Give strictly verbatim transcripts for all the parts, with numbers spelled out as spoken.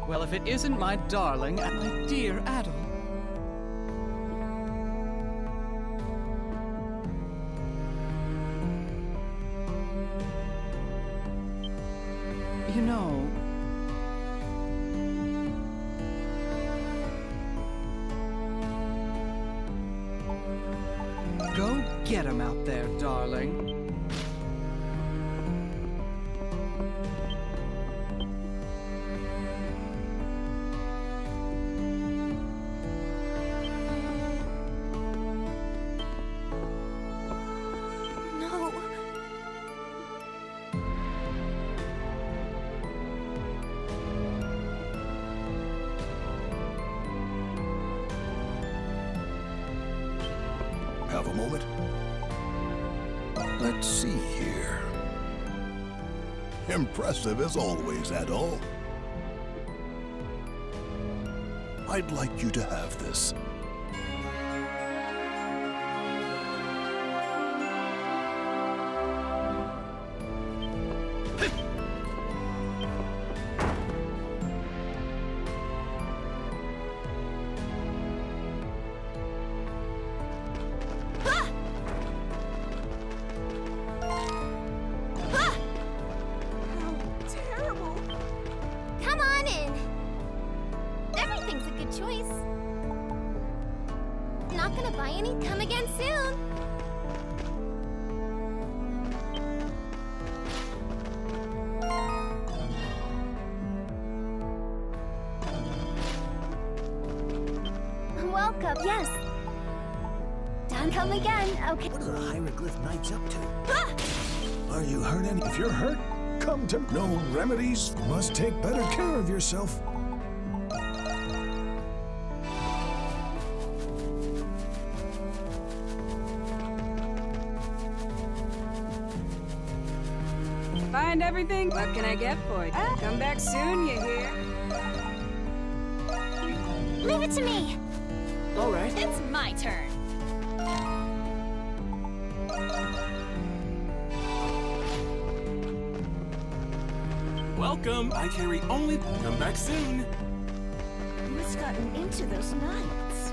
Well, if it isn't my darling and my dear Adol. You know... Go get him out there, darling. Have a moment? Let's see here. Impressive as always, Adol. I'd like you to have this. Choice. Not gonna buy any. Come again soon. Welcome. Yes. Done. Come again. Okay. What are the hieroglyph knights up to? Ah! Are you hurt any? If you're hurt, come to no remedies. Must take better care of yourself. Find everything? What can I get for you? Ah, come back soon, you hear? Leave it to me. All right. It's my turn. Welcome. I carry only. Come back soon. What's gotten into those knights?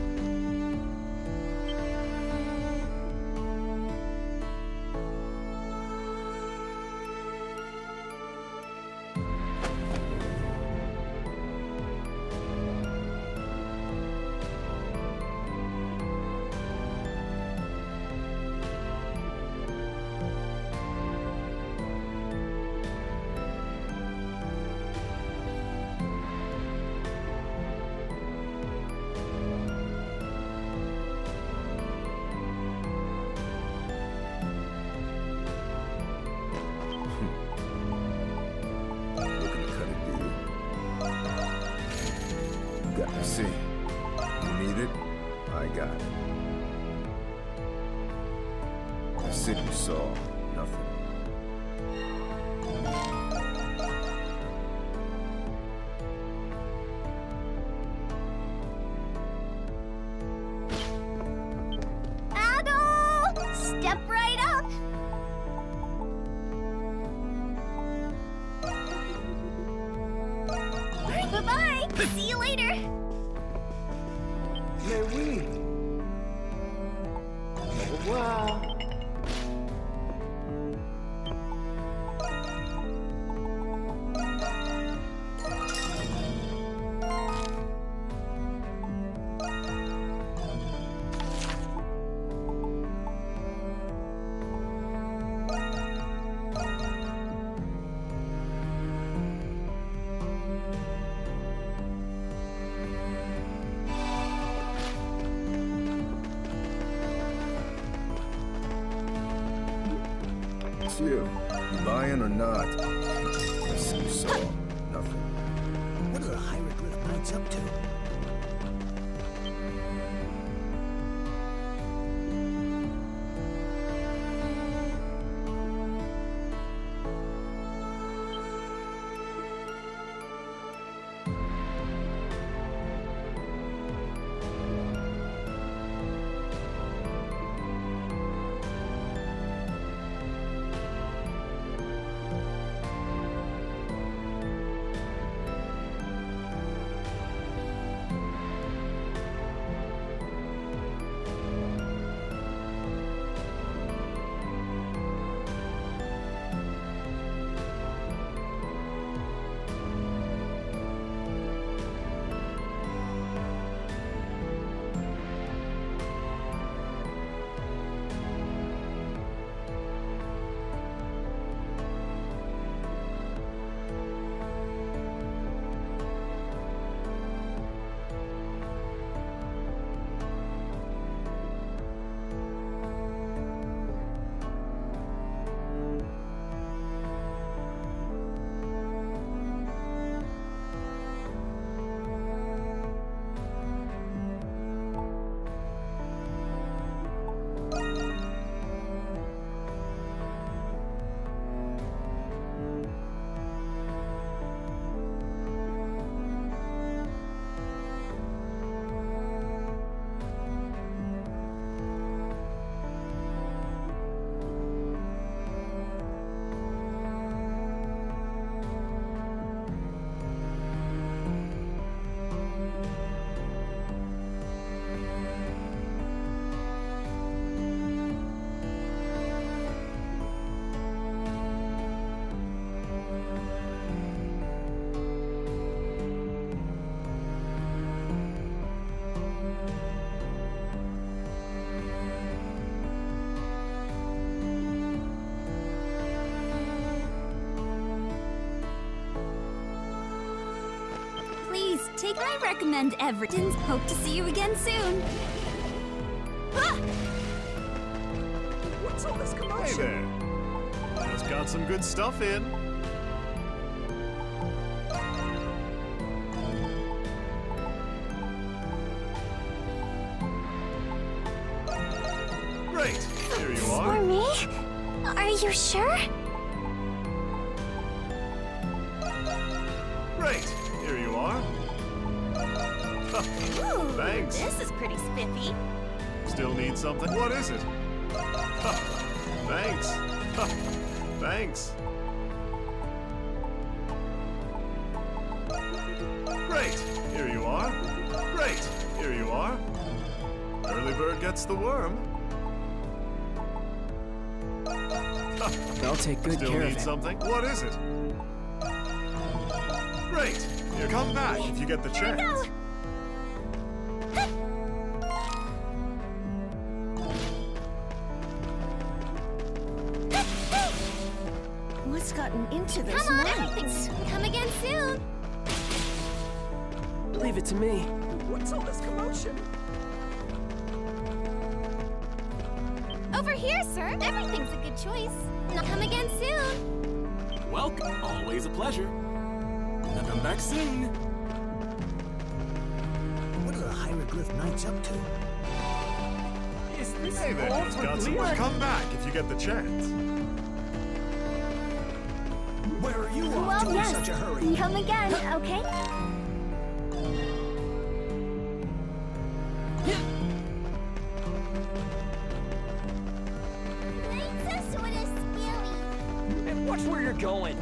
Got to see. You need it? I got it. The city saw nothing. Adol! Step right up! Bye-bye! See you later! Mais oui! Au revoir! It's you. You buying or not? I see you saw nothing. What are the hieroglyph knights up to? Take I recommend Everton's. Hope to see you again soon. Ah! What's all this Hey commotion? there. Just got some good stuff in. Great. Here you For are. me? Are you sure? Great. Here you are. Ooh, Thanks. This is pretty spiffy. Still need something? What is it? Thanks. Thanks. Great. Here you are. Great. Here you are. Early bird gets the worm. I'll take good Still care need of it. something? What is it? Great. Here, come back if you get the chance. What's gotten into this? Come on, everything's come again soon. Leave it to me. What's all this commotion? Over here, sir. Everything's a good choice. And I'll come again soon. Welcome. Always a pleasure. Now come back soon. What are the hieroglyph knights up to? Is this Hey there, all just for got some. Leon? Come back if you get the chance. Where are you off Well, to yes. in such a hurry? Come again, okay? And watch where you're going.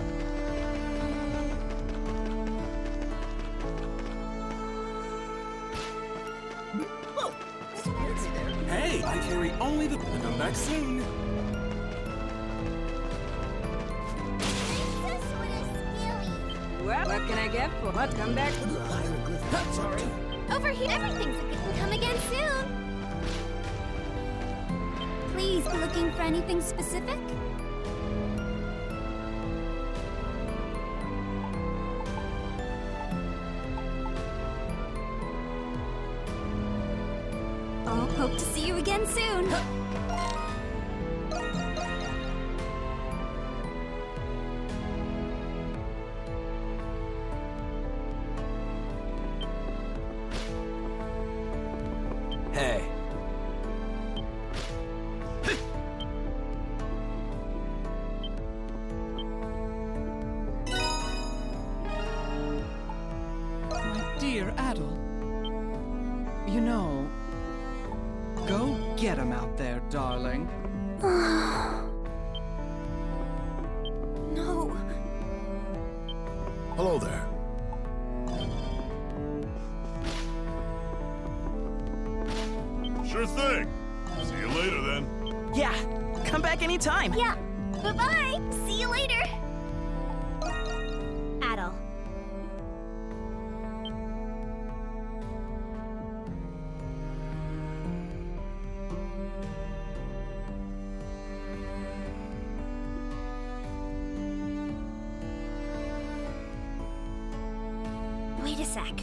Hey, I carry only the. Now come back soon. Well, what can I get for? What? Come back. What are the hieroglyph knights up to? Over here, everything's a good. Come again soon. Please, looking for anything specific? Oh, hope to see you again soon. Hey. My dear Adol. You know, go get him out there, darling. No. Hello there. Sure thing. See you later then. Yeah, come back anytime. Yeah. Bye-bye. See you later. Adol. Wait a sec.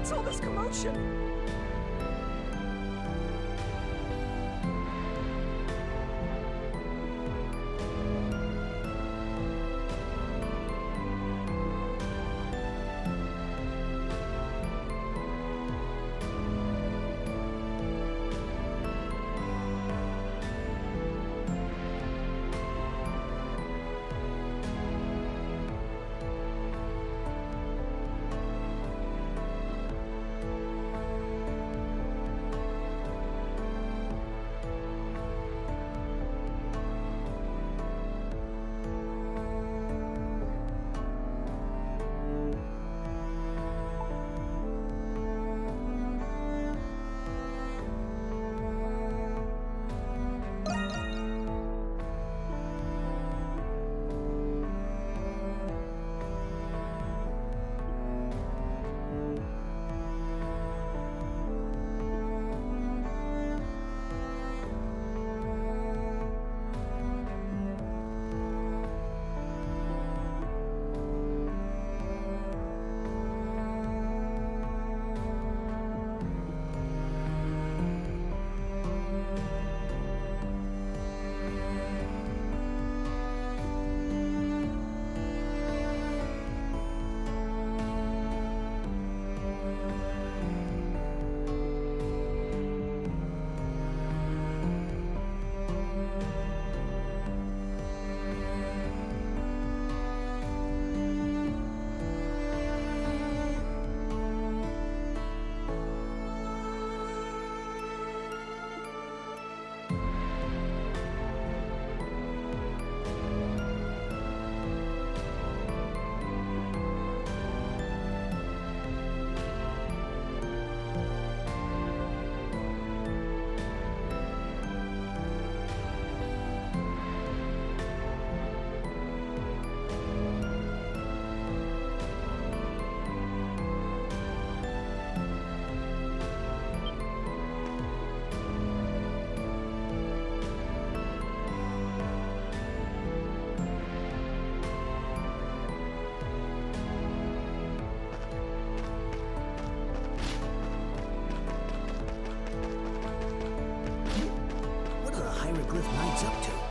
What's all this commotion? What are the hieroglyph knights up to?